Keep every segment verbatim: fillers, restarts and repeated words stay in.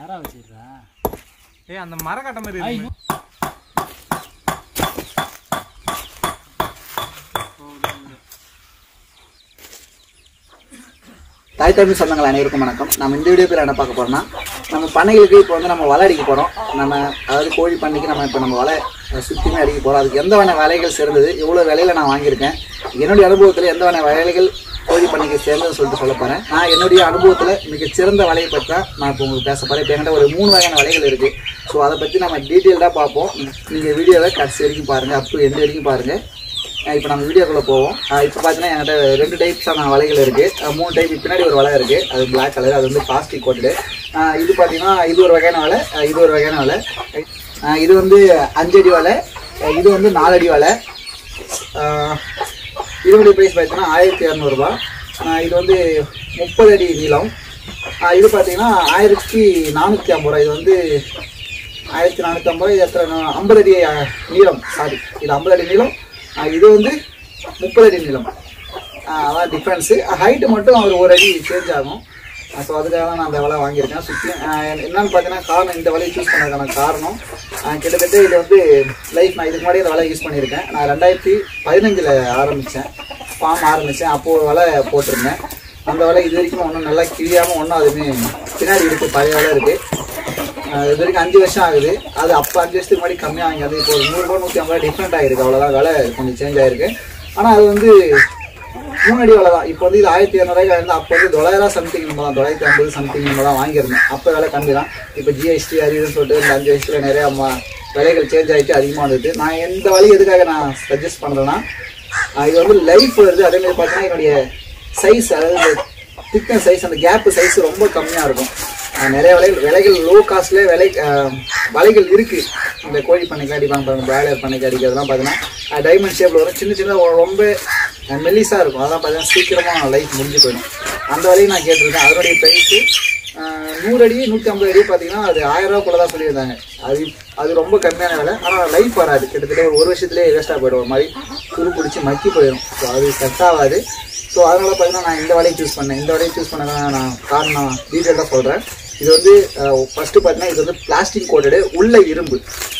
மரம் வச்சிடுறா. ஏய் அந்த மரம் கட்ட மாதிரி இருக்கு. தாய் தமிழ் சொந்தங்கள் அனைவருக்கும் வணக்கம். நம்ம இந்த வீடியோ பேர் என்ன பார்க்க போறோம்னா, நம்ம பண்ணைகளுக்கு இப்போ வந்து நம்ம வலை அடிக்க போகிறோம். நம்ம அதாவது கோழி பண்ணைக்கு நம்ம இப்போ நம்ம வலை சுற்றியுமே அடிக்க போகிறோம். அதுக்கு எந்த வகை வலைகள் சேர்ந்தது, எவ்வளோ விலையில நான் வாங்கியிருக்கேன், என்னுடைய அனுபவத்தில் எந்த வகை வலைகள் கோழி பண்ணைக்கு சேர்ந்ததுன்னு சொல்லிட்டு சொல்ல போகிறேன். நான் என்னுடைய அனுபவத்தில் மிகச்சிறந்த வலையை பற்றி தான் நான் இப்போ உங்களுக்கு பேச போகிறேன். இப்போ என்கிட்ட ஒரு மூணு வகையான வலைகள் இருக்குது. ஸோ அதை பற்றி நம்ம டீட்டெயில்டாக பார்ப்போம். நீங்கள் வீடியோவை கடைசி வரைக்கும் பாருங்கள், அப் டு எண்டு வரைக்கும் பாருங்கள். இப்போ நம்ம வீடியோக்குள்ளே போவோம். இப்போ பார்த்தீங்கன்னா என்கிட்ட ரெண்டு டைப்ஸான வலைகள் இருக்குது. மூணு டைப். பின்னாடி ஒரு வலை இருக்குது, அது பிளாக் கலர், அது வந்து பிளாஸ்டிக் கோட்டடு. இது பார்த்தீங்கன்னா இது ஒரு வகையான வலை, இது ஒரு வகையான வலை. இது வந்து அஞ்சடி வலை, இது வந்து நாலடி வலை. இதனுடைய ப்ரைஸ் பார்த்தீங்கன்னா ஆயிரத்தி இரநூறுபா. இது வந்து முப்பது அடி நீளம். இது பார்த்தீங்கன்னா ஆயிரத்தி நானூற்றி ஐம்பது ரூபா. இது வந்து ஆயிரத்தி நானூற்றி ஐம்பது ரூபா. இது எத்தனை ஐம்பது அடி நீளம், சாரி இது ஐம்பது அடி நீளம். இது வந்து முப்பது அடி நீளம். அதான் டிஃப்ரென்ஸு. ஹைட்டு மட்டும் அவர் ஒரு அடி சேஞ்ச் ஆகும். ஸோ அதுக்காக தான் நான் அந்த வலை வாங்கியிருக்கேன். சுற்றி என்னென்னு பார்த்தீங்கன்னா காரணம், இந்த வலையை சூஸ் பண்ணதுக்கான காரணம் கிட்டத்தட்ட இது வந்து லைஃப் நான் இதுக்கு முன்னாடி இந்த வலை யூஸ் பண்ணியிருக்கேன். நான் ரெண்டாயிரத்தி பதினஞ்சில் ஆரம்பித்தேன், ஃபார்ம் ஆரம்பித்தேன். அப்போது வலை போட்டிருந்தேன். அந்த வலை இது வரைக்கும் ஒன்றும் நல்லா கிழியாமல் ஒன்றும் அதுவுமே பின்னாடி இருக்குது, பழைய வலை இருக்குது. இது வரைக்கும் அஞ்சு வருஷம் ஆகுது. அது அப்போ அஞ்சு வருஷத்துக்கு முன்னாடி கம்மியாக வாங்கி, அது இப்போ ஒரு நூறுரூவா நூற்றி ஐம்பது ரூபா டிஃப்ரெண்ட் ஆகிருக்கு. அவ்வளோதான், விலை கொஞ்சம் சேஞ்ச் ஆகிருக்கு. ஆனால் அது வந்து மூணு அடி வலை தான். இப்போ வந்து இது ஆயிரத்தி இரநூறுவாய்க்கு இருந்தால் அப்போ வந்து தொள்ளாயிரம் சம்திங் நம்ம தான், தொள்ளாயிரத்தி ஐம்பது சம்திங் நம்ம தான் வாங்கியிருந்தேன். அப்போ விலை கம்மி தான். இப்போ ஜிஎஸ்டி அது இதுன்னு சொல்லிட்டு இந்த அஞ்சு வருஷத்தில் நிறையா விலைகள் சேஞ்ச் ஆகிட்டு அதிகமாக வந்துட்டு, நான் எந்த வழி எதுக்காக நான் சஜஸ்ட் பண்ணுறேன்னா, இது வந்து லைஃப் வருது. அதேமாதிரி பார்த்தீங்கன்னா என்னுடைய சைஸ், அதாவது திக்னஸ் சைஸ், அந்த கேப்பு சைஸ் ரொம்ப கம்மியாக இருக்கும். நிறைய விலைகள் விலைகள் லோ காஸ்ட்லேயே விலை வலைகள் இருக்குது. இந்த கோழி பண்ணைக்கு அடிப்பாங்க பாருங்கள், பிராய்லர் பண்ணைக்கு அடிக்கிறதுலாம் பார்த்தீங்கன்னா டைமண்ட் ஷேப்பில் வரும், சின்ன சின்ன ரொம்ப மெல்லிஸாக இருக்கும். அதெல்லாம் பார்த்தீங்கன்னா சீக்கிரமாக லைஃப் முடிஞ்சு போயிடும். அந்த வலையும் நான் கேட்டிருக்கேன். அதனுடைய ப்ரைஸு நூறு அடி நூற்றி ஐம்பது அடி பார்த்தீங்கன்னா அது ஆயிரம் ரூபா கூட தான் சொல்லியிருந்தாங்க. அது அது ரொம்ப கம்மியான விலை. ஆனால் லைஃப் வராது. கிட்டத்தட்ட ஒரு ஒரு வருஷத்துலேயே வேஸ்ட்டாக போய்டும், ஒரு மாதிரி துரு பிடிச்சி மக்கி போயிடும். ஸோ அது செட் ஆகாது. ஸோ அதனால் பார்த்தீங்கன்னா நான் இந்த வலையை சூஸ் பண்ணேன். இந்த வலையை சூஸ் பண்ணதான் நான் காரணம் டீட்டெயிலாக சொல்கிறேன். இது வந்து ஃபஸ்ட்டு பார்த்தீங்கன்னா இது வந்து பிளாஸ்டிக் கோட்டடு, உள்ள இரும்பு.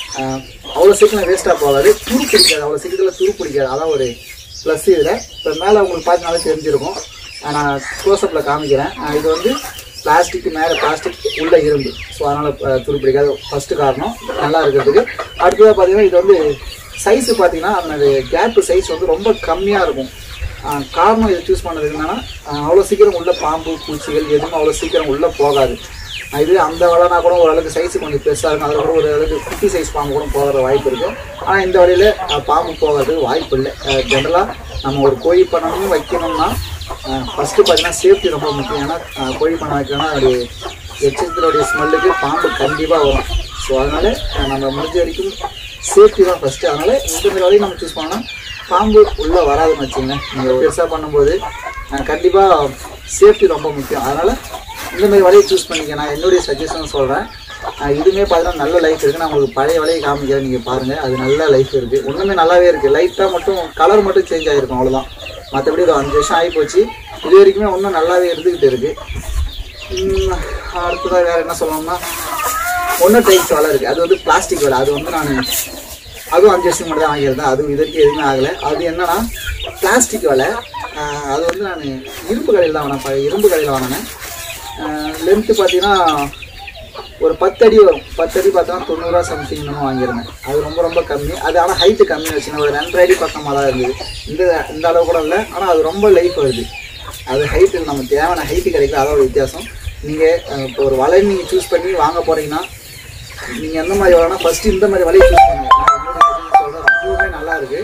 அவ்வளோ சீக்கிரம் வேஸ்ட்டாக போகாது, துரு பிடிக்காது, அவ்வளோ சீக்கிரத்தில் துரு பிடிக்காது. அதான் ஒரு ப்ளஸ் இதில். இப்போ மேலே உங்களுக்கு பார்த்தீங்கனாலே தெரிஞ்சிருக்கும், நான் க்ளோஸ்அப்பில் காமிக்கிறேன். இது வந்து பிளாஸ்டிக்கு மேலே பிளாஸ்டிக், உள்ள இரும்பு. ஸோ அதனால் துரு பிடிக்காது, ஃபஸ்ட்டு காரணம் நல்லா இருக்கிறதுக்கு. அடுத்ததாக பார்த்தீங்கன்னா இது வந்து சைஸு பார்த்தீங்கன்னா அந்த கேப்பு சைஸ் வந்து ரொம்ப கம்மியாக இருக்கும். காரணம் இதை சூஸ் பண்ணது என்னன்னா, அவ்வளோ சீக்கிரம் உள்ள பாம்பு பூச்சிகள் எதுவும் அவ்வளோ சீக்கிரம் உள்ளே போகாது. இது அந்த வலைனா கூட ஓரளவுக்கு சைஸு கொஞ்சம் பெருசாக இருக்கும், அதில் கூட ஒரு அளவுக்கு குட்டி சைஸ் பாம்பு கூட போகிற வாய்ப்பு இருக்குது. ஆனால் இந்த வலையில் பாம்பு போகிறதுக்கு வாய்ப்பு இல்லை. ஜென்ரலாக நம்ம ஒரு கோழி பண்ணணும் வைக்கணும்னா ஃபஸ்ட்டு பார்த்தீங்கன்னா சேஃப்டி ரொம்ப முக்கியம். ஏன்னா கோழி பண்ண வைக்கணும்னா அது எச்சத்தினுடைய ஸ்மெல்லுக்கு பாம்பு கண்டிப்பாக வரும். ஸோ அதனால் நம்ம முடிஞ்ச வரைக்கும் சேஃப்டி தான் ஃபஸ்ட்டு. அதனால் இந்த வலையை நம்ம சூஸ் பண்ணோம்னா பாம்பு உள்ளே வராதுன்னு வச்சுங்க. நீங்கள் பெருசாக பண்ணும்போது கண்டிப்பாக சேஃப்டி ரொம்ப முக்கியம். அதனால் இந்தமாதிரி வலையை சூஸ் பண்ணிக்க நான் என்னுடைய சஜஷன் சொல்கிறேன். இதுவுமே பார்த்தீங்கன்னா நல்ல லைஃப் இருக்குது. நான் உங்களுக்கு பழைய வலையை காமிக்கிறேன், நீங்கள் பாருங்கள். அது நல்ல லைஃப் இருக்குது, ஒன்றுமே நல்லாவே இருக்குது. லைட்டாக மட்டும் கலர் மட்டும் சேஞ்ச் ஆகிருக்கும், அவ்வளோதான். மற்றபடி ஒரு அஞ்சு வருஷம் ஆகி போச்சு, இது வரைக்குமே ஒன்றும் நல்லாவே இருந்துக்கிட்டு இருக்குது. அடுத்ததாக வேறு என்ன சொல்லணும்னா, ஒன்றும் டைப்ஸ் வலை இருக்குது. அது வந்து பிளாஸ்டிக் வலை. அது வந்து நான் அதுவும் அஞ்சு வருஷம் மட்டும் தான் வாங்கியிருந்தேன். அதுவும் இதற்கு எதுவுமே ஆகலை. அது என்னன்னா பிளாஸ்டிக் வலை. அது வந்து நான் இரும்பு கடையில் தான் வாங்கினேன், இரும்பு கடையில் வாங்கினேன். லென்த்து பார்த்தீங்கன்னா ஒரு பத்து அடி வரும். பத்து அடி பார்த்தோன்னா தொண்ணூறுரூவா சம்திங் நம்ம வாங்கியிருந்தேன். அது ரொம்ப ரொம்ப கம்மி. அது ஆனால் ஹைட்டு கம்மி வச்சுன்னா ஒரு ரெண்டரை அடி பக்கமாக தான் இருந்தது. இந்த இந்த அளவு கூட இல்லை, ஆனால் அது ரொம்ப லைஃப் வருது. அது ஹைட்டு நம்ம தேவையான ஹைட்டு கிடைக்கல, அதோட வித்தியாசம். நீங்கள் இப்போ ஒரு வலை நீங்கள் சூஸ் பண்ணி வாங்க போகிறீங்கன்னா நீங்கள் எந்த மாதிரி வலைனா ஃபஸ்ட்டு இந்த மாதிரி வலையை சூஸ் பண்ணுங்க. நான் சொல்கிறேன், ரொம்பவுமே நல்லா இருக்குது.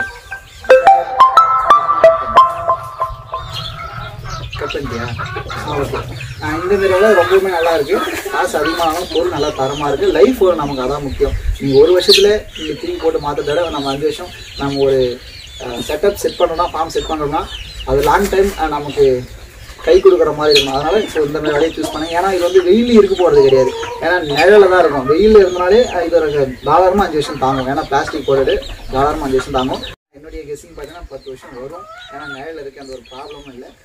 கட் பண்ணிட்டியா? ஓகே. இந்த மாதிரி வலை ரொம்பவுமே நல்லா இருக்குது. காசு அதிகமானாலும் பொருள் நல்லா தரமாக இருக்குது. லைஃப் வரும், நமக்கு அதான் முக்கியம். நீங்கள் ஒரு வருஷத்தில் நீங்கள் திரும்பி போட்டு மாற்றதோட நம்ம அஞ்சு வருஷம் நம்ம ஒரு செட்டப் செட் பண்ணுறோம்னா, ஃபார்ம் செட் பண்ணுறோம்னா அது லாங் டைம் நமக்கு கை கொடுக்குற மாதிரி இருக்கும். அதனால் ஸோ இந்த மாதிரி வலையை சூஸ் பண்ணுங்க. ஏன்னா இது வந்து வெயில் இருக்க போகிறது கிடையாது, ஏன்னா நிழலில் தான் இருக்கும். வெயில் இருந்தாலே இது ஒரு தாராளமாக அஞ்சு வருஷம் தாங்கும். ஏன்னா பிளாஸ்டிக் போட்டுட்டு தாராளமாக அஞ்சு வருஷம் தாங்கும். என்னுடைய கெஸ்ஸிங் பார்த்தீங்கன்னா பத்து வருஷம் வரும். ஏன்னா நிழலில் இருக்க அந்த ஒரு ப்ராப்ளமும் இல்லை.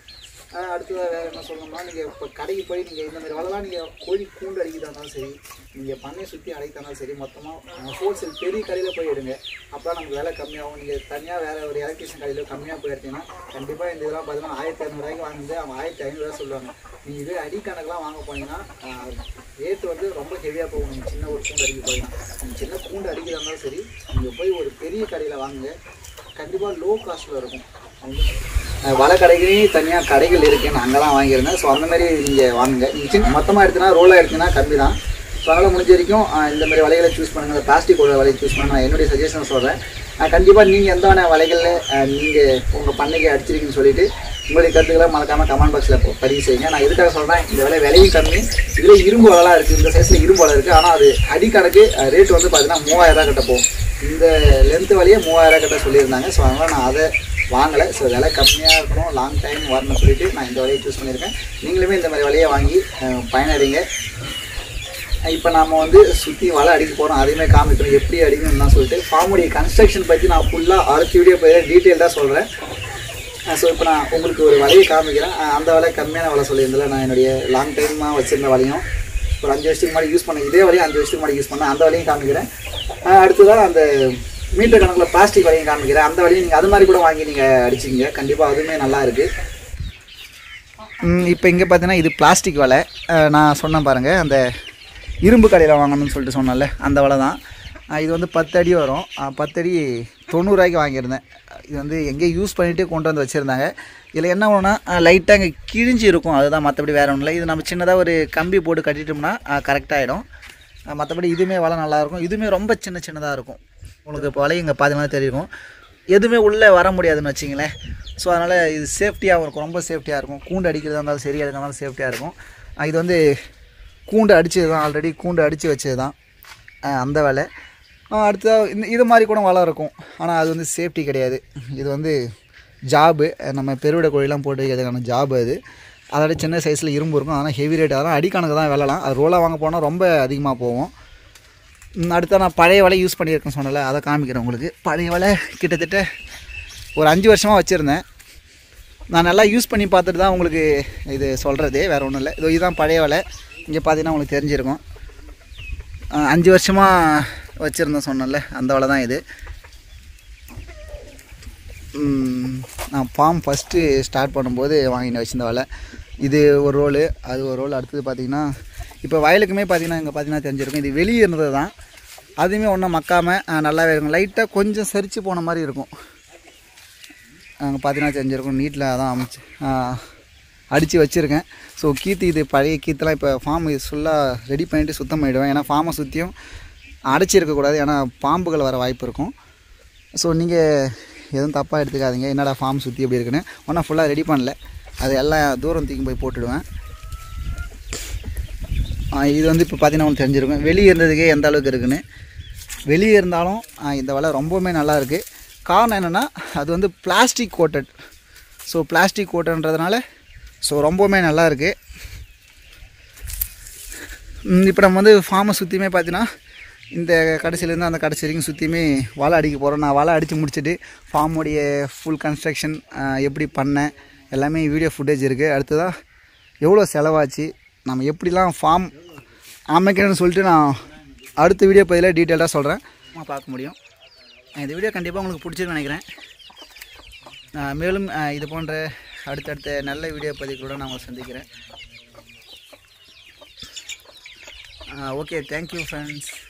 அடுத்ததாக வேறு என்ன சொல்லணும்னா, நீங்கள் இப்போ கடைக்கு போய் நீங்கள் இந்த மாதிரி வலைலாம் நீங்கள் கோழி கூண்டு அடிக்கிறதாஇருந்தாலும் சரி, நீங்கள் பண்ணையை சுற்றி அடைத்தாலும் சரி, மொத்தமாக ஹோல்சேல் பெரிய கடையில் போய் எடுங்க. அப்போ நமக்கு விலை கம்மியாகும். நீங்கள் தனியாக வேறு ஒரு எலக்ட்ரிஷியன் கடையில் கம்மியாக போய் எடுத்தீங்கன்னா கண்டிப்பாக இந்த இதெல்லாம் பார்த்தீங்கன்னா ஆயிரத்தி இரநூறுவாய்க்கு வாங்குது, அவங்க ஆயிரத்தி ஐநூறுரூவா சொல்லுவாங்க. நீங்கள் இதே அடிக்கணக்கெலாம் வாங்க போனீங்கன்னா ரேட்டு வந்து ரொம்ப ஹெவியாக போகும். நீங்கள் சின்ன ஒரு கூண்டு அடிக்க போனீங்கன்னா, நீங்கள் சின்ன கூண்டு அடிக்கிறதா இருந்தாலும் சரி, நீங்கள் போய் ஒரு பெரிய கடையில் வாங்குங்க, கண்டிப்பாக லோ காஸ்ட்டில் இருக்கும். வலை கடைகளையும் தனியாக கடைகள் இருக்குன்னு அங்கே தான் வாங்கியிருந்தேன். ஸோ அந்த மாதிரி நீங்கள் வாங்குங்க. நீங்கள் சின்ன மொத்தமாக எடுத்துனா ரோலாக எடுத்துனா கம்மி தான். ஸோ அதனால் முடிஞ்ச வரைக்கும் இந்த மாதிரி வலைகளை சூஸ் பண்ணுங்கள். பிளாஸ்டிக் உள்ள வலையை சூஸ் பண்ணுங்கள். நான் என்னுடைய சஜஷன் சொல்கிறேன். கண்டிப்பாக நீங்கள் எந்தவான வலைகளில் நீங்கள் உங்கள் பண்ணைக்கு அடிச்சிருக்கீங்கன்னு சொல்லிவிட்டு உங்களுடைய கருத்துக்களை மறக்காமல் கமெண்ட் பாக்ஸில் பதிவு செய்யுங்க. நான் எதுக்காக சொல்கிறேன், இந்த விலை விலையும் கம்மி, இதில் இரும்பு வலைலாம் இருக்குது, இந்த சைஸில் இரும்பு வலை இருக்குது. ஆனால் அது அடிக்கணக்கு ரேட் வந்து பார்த்தீங்கன்னா மூவாயிரரூவா கிட்ட போகும். இந்த லென்த்து வலையே மூவாயிரரூவா கிட்ட சொல்லியிருந்தாங்க. ஸோ அதனால் நான் அதை வாங்கலை. ஸோ விலை கம்மியாக இருக்கும், லாங் டைம் வரணும்னு சொல்லிட்டு நான் இந்த வலையை சூஸ் பண்ணியிருக்கேன். நீங்களுமே இந்த மாதிரி வலையை வாங்கி பயனடைங்க. இப்போ நம்ம வந்து சுற்றி வலை அடிக்க போகிறோம், அதையுமே காமிக்கணும் எப்படி அடிக்கணும்னு சொல்லிட்டு ஃபார்முடைய கன்ஸ்ட்ரக்ஷன் பற்றி நான் ஃபுல்லாக அடுத்த வீடியோ போய் டீட்டெயில்டாக சொல்கிறேன். ஸோ இப்போ நான் உங்களுக்கு ஒரு வலையை காமிக்கிறேன். அந்த வலை கம்மியான வலை சொல்லியிருந்தேன். நான் என்னுடைய லாங் டைமாக வச்சுருந்த வலையும் ஒரு அஞ்சு வருஷத்துக்கு முன்னாடி யூஸ் பண்ணேன், இதே வலையும் அஞ்சு வருஷத்துக்கு முன்னாடி யூஸ் பண்ணேன், அந்த வலையும் காமிக்கிறேன். அடுத்ததான் அந்த மீட்டர் கணக்கில் பிளாஸ்டிக் வலையும் காமிக்கிறேன். அந்த வலையும் நீங்கள் அது மாதிரி கூட வாங்கி நீங்கள் அடிச்சிங்க, கண்டிப்பாக அதுவுமே நல்லா இருக்குது. இப்போ இங்கே பார்த்தீங்கன்னா இது பிளாஸ்டிக் வலை. நான் சொன்னேன் பாருங்கள், அந்த இரும்பு கடையில் வாங்கணும்னு சொல்லிட்டு சொன்னேன்ல, அந்த வலை தான். இது வந்து பத்து அடி வரும். பத்து அடி தொண்ணூறுரூவாய்க்கு வாங்கியிருந்தேன். இது வந்து எங்கேயும் யூஸ் பண்ணிவிட்டு கொண்டு வந்து வச்சுருந்தாங்க. இதில் என்ன ஒன்றுனா லைட்டாக இங்கே கிழிஞ்சி இருக்கும், அதுதான், மற்றபடி வேறு ஒன்றும் இல்லை. இது நம்ம சின்னதாக ஒரு கம்பி போட்டு கட்டிட்டோம்னா கரெக்டாகிடும். மற்றபடி இதுவுமே வலை நல்லாயிருக்கும். இதுவுமே ரொம்ப சின்ன சின்னதாக இருக்கும். உங்களுக்கு இப்போ வலை இங்கே பார்த்தீங்கன்னா தெரியும், எதுவுமே உள்ளே வர முடியாதுன்னு வச்சிங்களேன். ஸோ அதனால் இது சேஃப்டியாகவும் இருக்கும், ரொம்ப சேஃப்டியாக இருக்கும். கூண்டு அடிக்கிறதா இருந்தாலும் சரி, அதுக்கு இருந்தாலும் சேஃப்டியாக இருக்கும். இது வந்து கூண்டு அடித்தது தான், ஆல்ரெடி கூண்டு அடித்து வச்சது தான் அந்த வேலை. அடுத்ததாக இந்த இது மாதிரி கூட வலை இருக்கும், ஆனால் அது வந்து சேஃப்டி கிடையாது. இது வந்து ஜாபு, நம்ம பெருவிட கோழிலாம் போட்டு வைக்கிறதுக்கான ஜாபு. அது அதோட சின்ன சைஸில் இரும்பு இருக்கும், ஆனால் ஹெவி ரேட். அதெல்லாம் அடிக்கணக்கு தான் விலைலாம். அது ரோலாக வாங்க போனால் ரொம்ப அதிகமாக போகும். அடுத்த நான் பழைய வலை யூஸ் பண்ணியிருக்கேன் சொன்னல, அதை காமிக்கிறேன் உங்களுக்கு. பழைய வலை கிட்டத்தட்ட ஒரு அஞ்சு வருஷமாக வச்சுருந்தேன். நான் நல்லா யூஸ் பண்ணி பார்த்துட்டு தான் உங்களுக்கு இது சொல்கிறது, வேறு ஒன்றும் இல்லை. இது இதுதான் பழைய வலை. இங்கே பார்த்தீங்கன்னா உங்களுக்கு தெரிஞ்சிருக்கும், அஞ்சு வருஷமாக வச்சுருந்தேன் சொன்னேன்ல, அந்த வலை தான் இது. நான் ஃபார்ம் ஃபஸ்ட்டு ஸ்டார்ட் பண்ணும்போது வாங்கிட்டு வச்சுருந்த வலை. இது ஒரு ரோலு, அது ஒரு ரோல். அடுத்தது பார்த்திங்கன்னா இப்போ வயலுக்குமே பார்த்திங்கன்னா இங்கே பார்த்திங்கன்னா தெரிஞ்சிருக்கும், இது வெளியே இருந்தது தான். அதுவுமே ஒன்றும் மக்காமல் நல்லாவே இருக்கும். லைட்டாக கொஞ்சம் சரிச்சு போன மாதிரி இருக்கும். அங்கே பார்த்தீங்கன்னா தெரிஞ்சிருக்கும், நீட்டில் தான் அமைச்சு அடித்து வச்சுருக்கேன். ஸோ கீத்து, இது பழைய கீத்துலாம் இப்போ ஃபார்ம் இது ஃபுல்லாக ரெடி பண்ணிவிட்டு சுத்தம் பண்ணிவிடுவேன். ஏன்னா ஃபார்மை சுற்றியும் அடைச்சிருக்கக்கூடாது, ஏன்னா பாம்புகள் வர வாய்ப்பு இருக்கும். ஸோ நீங்கள் எதுவும் தப்பாக எடுத்துக்காதீங்க, என்னடா ஃபார்ம் சுற்றி எப்படி இருக்குன்னு. ஒன்றா ஃபுல்லாக ரெடி பண்ணல, அது எல்லாம் தூரம் தூக்கி போய் போட்டுடுவேன். இது வந்து இப்போ பார்த்தீங்கன்னா உங்களுக்கு தெரிஞ்சிருக்கும், வெளியே இருந்ததுக்கே எந்த அளவுக்கு இருக்குன்னு. வெளியே இருந்தாலும் இந்த வலை ரொம்பவுமே நல்லாயிருக்கு. காரணம் என்னென்னா அது வந்து பிளாஸ்டிக் கோட்டட். ஸோ பிளாஸ்டிக் கோட்டன்றதுனால ஸோ ரொம்பவுமே நல்லாயிருக்கு. இப்போ நம்ம வந்து ஃபார்மை சுற்றியுமே பார்த்தீங்கன்னா இந்த கடைசியிலேருந்து அந்த கடைசி வரைக்கும் சுற்றியுமே வலை அடிக்க போகிறோம். நான் வலை அடித்து முடிச்சுட்டு ஃபார்முடைய ஃபுல் கன்ஸ்ட்ரக்ஷன் எப்படி பண்ணேன் எல்லாமே வீடியோ ஃபுட்டேஜ் இருக்குது. அடுத்ததாக எவ்வளோ செலவாச்சு, நம்ம எப்படிலாம் ஃபார்ம் அமைக்கணும்னு சொல்லிட்டு நான் அடுத்த வீடியோ பதில் டீட்டெயிலாக சொல்கிறேன், பார்க்க முடியும். இந்த வீடியோ கண்டிப்பாக உங்களுக்கு பிடிச்சிருன்னு நினைக்கிறேன். மேலும் இது போன்ற அடுத்தடுத்த நல்ல வீடியோ பதிவுகளோடு நான் உங்களை சந்திக்கிறேன். Okay, thank you friends.